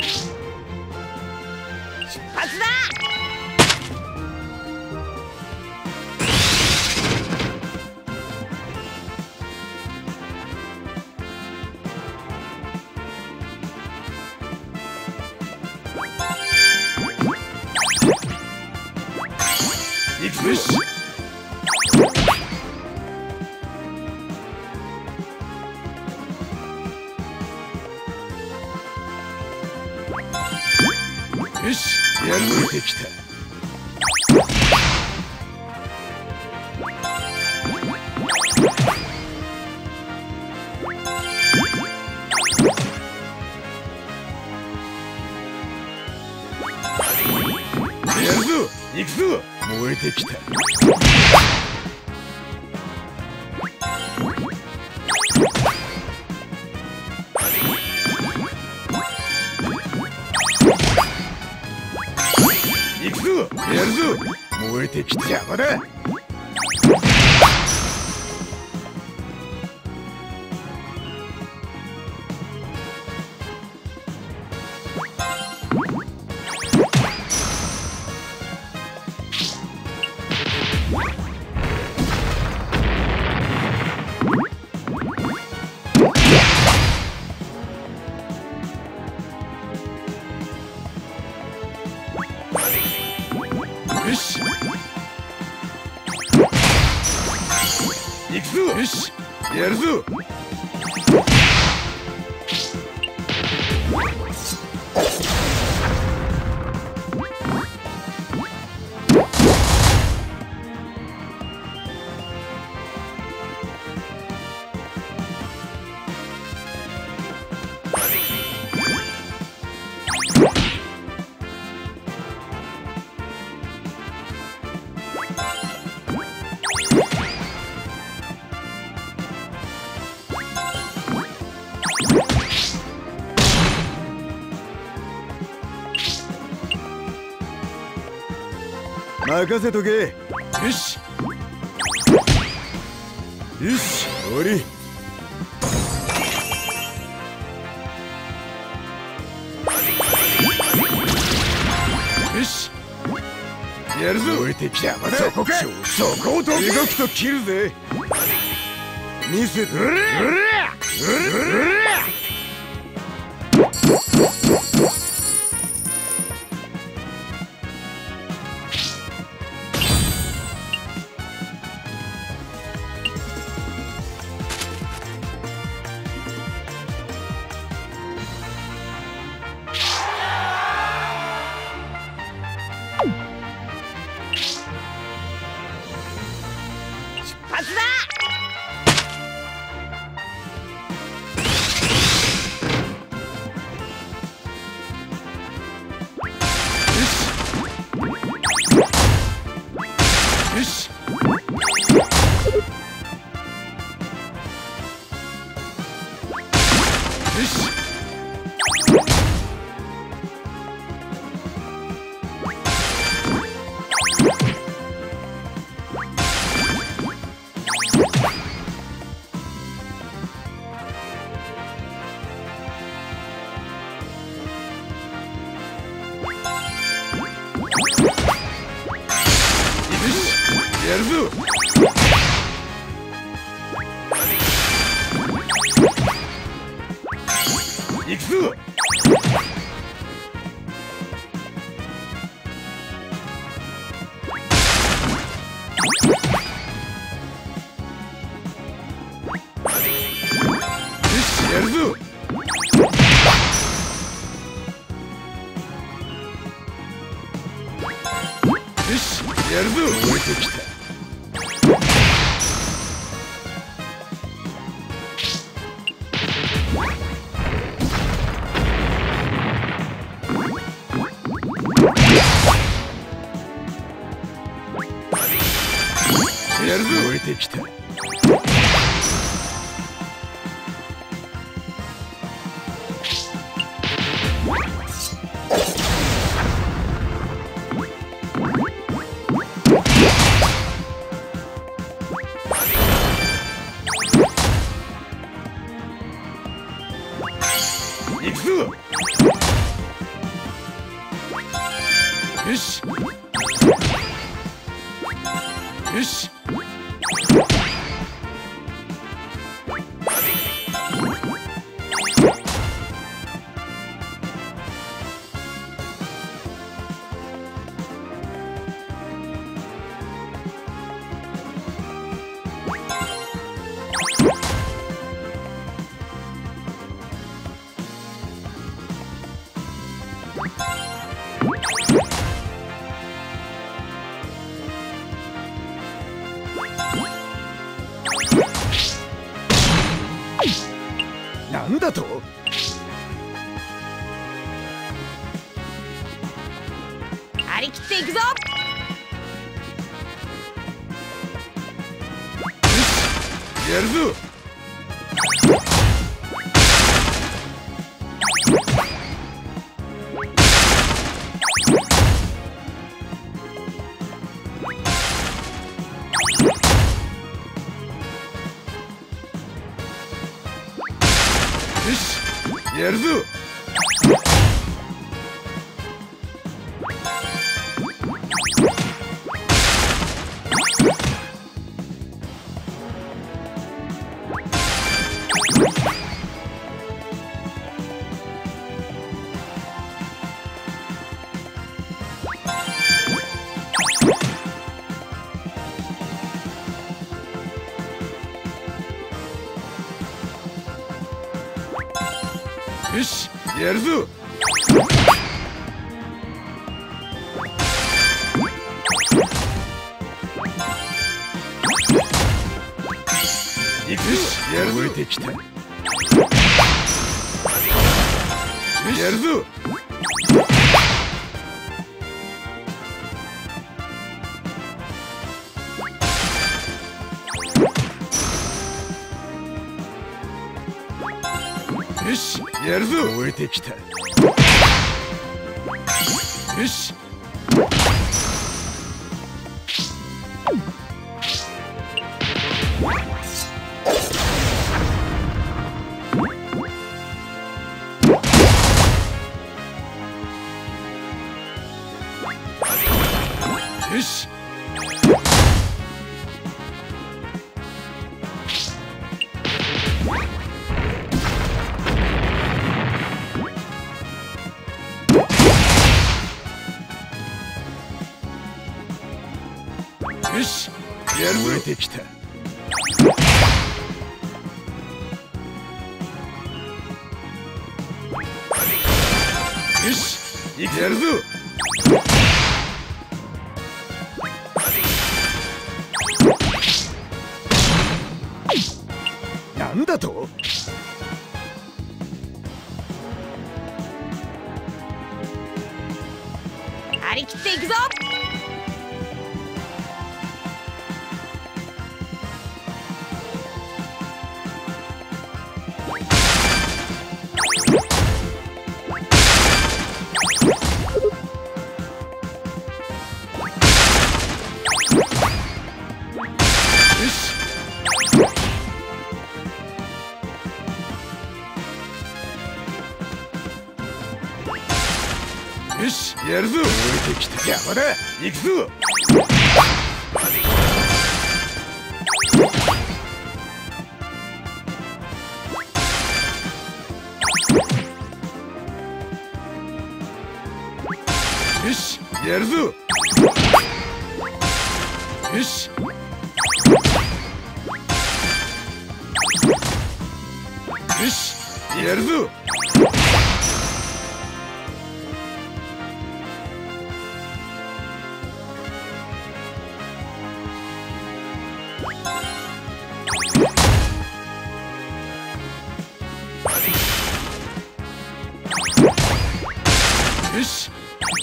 出発だ。 行くぞ。よし、やるできた。やるぞ、行くぞ。燃えてきた。行くぞ、やるぞ。燃えてきた。邪魔だ。よし。行くぞ。よし、やるぞ。任せとけ。よし。よし、終わり。よし、やるぞ。燃えてきた。そこか。そこをどけ。動くと切るぜ。見せて。うら出発だ。 よし。よし。やるぞ。行くぞ。よし、やるぞ。よし、やるぞ。燃えてきた。やるぞ。燃えてきた。行くぞ。 よしよしなんだと？ 張り切っていくぞ。 やるぞ。よしやるぞ。よしやるぞ。行くぞ。やるぞ。燃えてきた。よしやるぞ。よしやるぞ。燃えてきた。よしよしよしやるぞ。燃えてきた。よしやるぞ。なんだと？ 張り切っていくぞ。 よしやるぞ。燃えてきた。邪魔だ。行くぞ。よしやるぞ。よしよしやるぞ。よし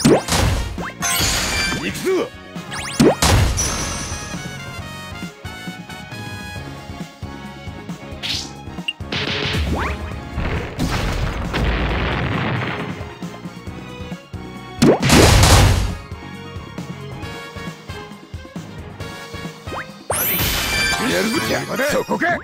行くぞ。やるぞ。邪魔だ。そこか。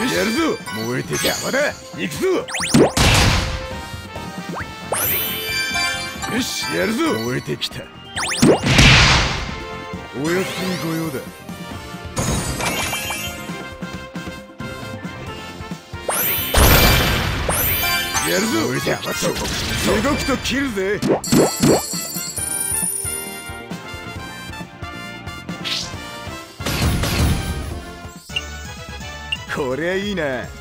やるぞ。燃えて邪魔だ。行くぞ。よし、やるぞ。燃えてきた。お安みご用だ。やるぞ。燃えてきた。動くと切るぜ。こりゃいいな。